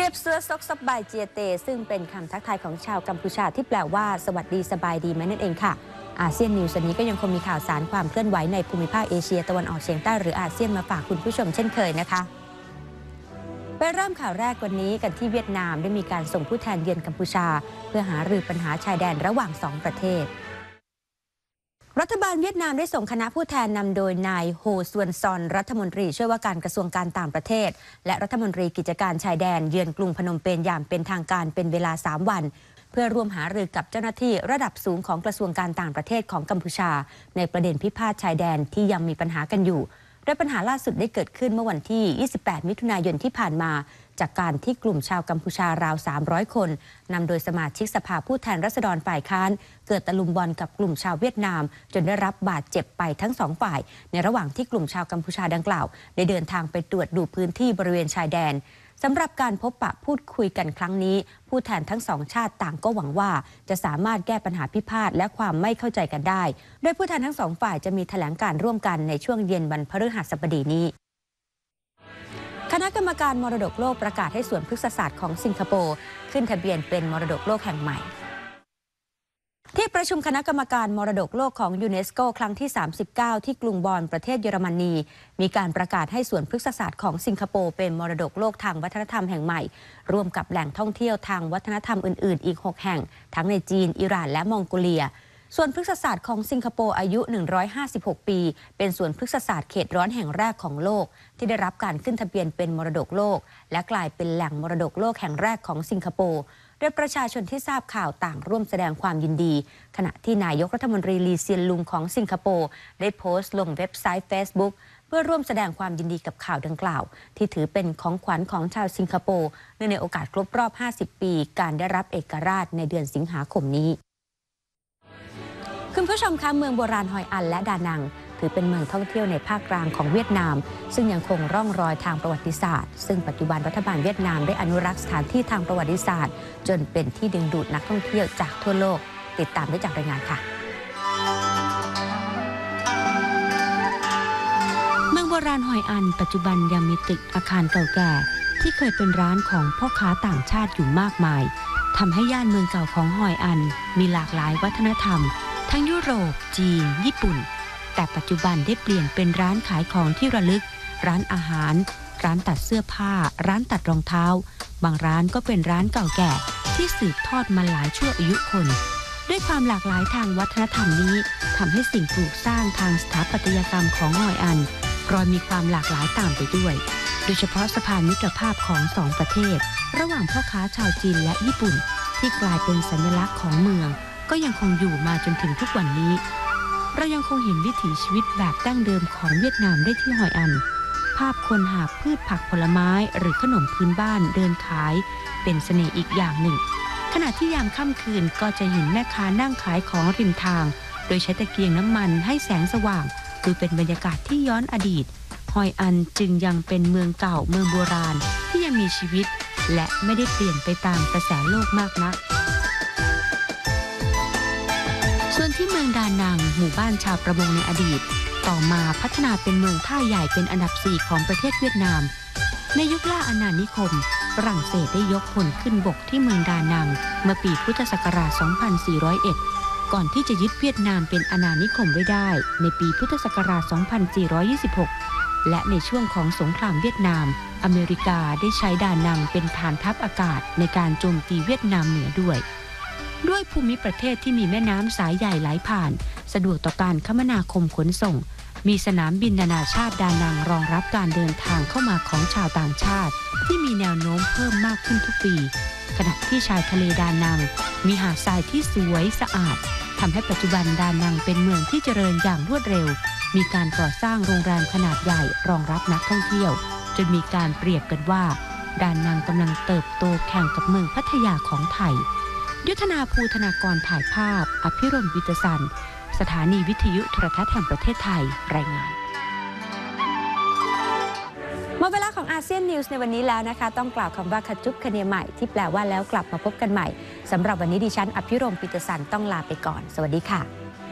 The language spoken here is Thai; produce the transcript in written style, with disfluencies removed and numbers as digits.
บเสื้อซกซับบายเจียเตซึ่งเป็นคำทักทายของชาวกัมพูชาที่แปลว่าสวัสดีสบายดีไหมนั่นเองค่ะอาเซียนนิวส์วันนี้ก็ยังคงมีข่าวสารความเคลื่อนไหวในภูมิภาคเอเชียตะวันออกเฉียงใต้หรืออาเซียนมาฝากคุณผู้ชมเช่นเคยนะคะไปเริ่มข่าวแรกวันนี้กันที่เวียดนามได้มีการส่งผู้แทนเยือนกัมพูชาเพื่อหารือปัญหาชายแดนระหว่าง2ประเทศรัฐบาลเวียดนามได้ส่งคณะผู้แทนนำโดยนายโฮซวนซอนรัฐมนตรีช่วยว่าการกระทรวงการต่างประเทศและรัฐมนตรีกิจการชายแดนเยือนกรุงพนมเปญอย่างเป็นทางการเป็นเวลา3 วันเพื่อร่วมหารือกับเจ้าหน้าที่ระดับสูงของกระทรวงการต่างประเทศของกัมพูชาในประเด็นพิพาทชายแดนที่ยังมีปัญหากันอยู่โดยปัญหาล่าสุดได้เกิดขึ้นเมื่อวันที่ 28 มิถุนายนที่ผ่านมาจากการที่กลุ่มชาวกัมพูชาราว 300 คนนำโดยสมาชิกสภาผู้แทนราษฎรฝ่ายค้านเกิดตะลุมบอลกับกลุ่มชาวเวียดนามจนได้รับบาดเจ็บไปทั้ง2 ฝ่ายในระหว่างที่กลุ่มชาวกัมพูชาดังกล่าวได้เดินทางไปตรวจดูพื้นที่บริเวณชายแดนสำหรับการพบปะพูดคุยกันครั้งนี้ผู้แทนทั้ง2 ชาติต่างก็หวังว่าจะสามารถแก้ปัญหาพิพาทและความไม่เข้าใจกันได้โดยผู้แทนทั้ง2 ฝ่ายจะมีแถลงการร่วมกันในช่วงเย็นวันพฤหัสบดีนี้คณะกรรมการมรดกโลกประกาศให้สวนพฤกษศาสตร์ของสิงคโปร์ขึ้นทะเบียนเป็นมรดกโลกแห่งใหม่ที่ประชุมคณะกรรมการมรดกโลกของยูเนสโกครั้งที่ 39 ที่กรุงบอนประเทศเยอรมนีมีการประกาศให้สวนพฤกษศาสตร์ของสิงคโปร์เป็นมรดกโลกทางวัฒนธรรมแห่งใหม่ร่วมกับแหล่งท่องเที่ยวทางวัฒนธรรมอื่นๆอีก6 แห่งทั้งในจีนอิหร่านและมองโกเลียส่วนพฤกษศาสตร์ของสิงคโปร์อายุ156 ปีเป็นสวนพฤกษศาสตร์เขตร้อนแห่งแรกของโลกที่ได้รับการขึ้นทะเบียนเป็นมรดกโลกและกลายเป็นแหล่งมรดกโลกแห่งแรกของสิงคโปร์โดยประชาชนที่ทราบข่าวต่างร่วมแสดงความยินดีขณะที่นายกรัฐมนตรีลีเซียนลุงของสิงคโปร์ได้โพสต์ลงเว็บไซต์ Facebook เพื่อร่วมแสดงความยินดีกับข่าวดังกล่าวที่ถือเป็นของขวัญของชาวสิงคโปร์เนื่องในโอกาสครบรอบ50 ปีการได้รับเอกราชในเดือนสิงหาคมนี้คุณผู้ชมคะเมืองโบราณฮอยอันและดานังถือเป็นเมืองท่องเที่ยวในภาคกลางของเวียดนามซึ่งยังคงร่องรอยทางประวัติศาสตร์ซึ่งปัจจุบันรัฐบาลเวียดนามได้อนุรักษ์สถานที่ทางประวัติศาสตร์จนเป็นที่ดึงดูดนักท่องเที่ยวจากทั่วโลกติดตามได้จากรายงานค่ะเมืองโบราณฮอยอันปัจจุบันยังมีตึกอาคารเก่าแก่ที่เคยเป็นร้านของพ่อค้าต่างชาติอยู่มากมายทำให้ย่านเมืองเก่าของฮอยอันมีหลากหลายวัฒนธรรมทั้งยุโรปจีนญี่ปุ่นแต่ปัจจุบันได้เปลี่ยนเป็นร้านขายของที่ระลึกร้านอาหารร้านตัดเสื้อผ้าร้านตัดรองเท้าบางร้านก็เป็นร้านเก่าแก่ที่สืบทอดมาหลายชั่วอายุคนด้วยความหลากหลายทางวัฒนธรรมนี้ทำให้สิ่งปลูกสร้างทางสถาปัตยกรรมของฮอยอันรอยมีความหลากหลายตามไปด้วยโดยเฉพาะสะพานมิตรภาพของ2 ประเทศระหว่างพ่อค้าชาวจีนและญี่ปุ่นที่กลายเป็นสัญลักษณ์ของเมืองก็ยังคงอยู่มาจนถึงทุกวันนี้เรายังคงเห็นวิถีชีวิตแบบดั้งเดิมของเวียดนามได้ที่ฮอยอันภาพคนหาบพืชผักผลไม้หรือขนมพื้นบ้านเดินขายเป็นเสน่ห์อีกอย่างหนึ่งขณะที่ยามค่ำคืนก็จะเห็นแม่ค้านั่งขายของริมทางโดยใช้ตะเกียงน้ำมันให้แสงสว่างดูเป็นบรรยากาศที่ย้อนอดีตฮอยอันจึงยังเป็นเมืองเก่าเมืองโบราณที่ยังมีชีวิตและไม่ได้เปลี่ยนไปตามกระแสโลกมากนักส่วนที่เมืองดานังหมู่บ้านชาวประมงในอดีตต่อมาพัฒนาเป็นเมืองท่าใหญ่เป็นอันดับ4ของประเทศเวียดนามในยุคล่าอาณานิคมฝรั่งเศสได้ยกพลขึ้นบกที่เมืองดานังเมื่อปีพุทธศักราช 2401 ก่อนที่จะยึดเวียดนามเป็นอาณานิคมไว้ได้ในปีพุทธศักราช 2426 และในช่วงของสงครามเวียดนามอเมริกาได้ใช้ดานังเป็นฐานทัพอากาศในการโจมตีเวียดนามเหนือด้วยภูมิประเทศที่มีแม่น้ำสายใหญ่ไหลผ่านสะดวกต่อการคมนาคมขนส่งมีสนามบินนานาชาติดานังรองรับการเดินทางเข้ามาของชาวต่างชาติที่มีแนวโน้มเพิ่มมากขึ้นทุกปีขณะที่ชายทะเลดานังมีหาดทรายที่สวยสะอาดทำให้ปัจจุบันดานังเป็นเมืองที่เจริญอย่างรวดเร็วมีการก่อสร้างโรงแรมขนาดใหญ่รองรับนักท่องเที่ยวจนมีการเปรียบกันว่าดานังกำลังเติบโตแข่งกับเมืองพัทยาของไทยยุทธนาภูธนากรถ่ายภาพอภิรมย์วิทยสันสถานีวิทยุโทรทัศน์แห่งประเทศไทยรายงานหมดเวลาของอาเซียนนิวส์ในวันนี้แล้วนะคะต้องกล่าวคำว่าขจุ๊บคะเนียใหม่ที่แปลว่าแล้วกลับมาพบกันใหม่สำหรับวันนี้ดิฉันอภิรมย์วิทยสันต้องลาไปก่อนสวัสดีค่ะ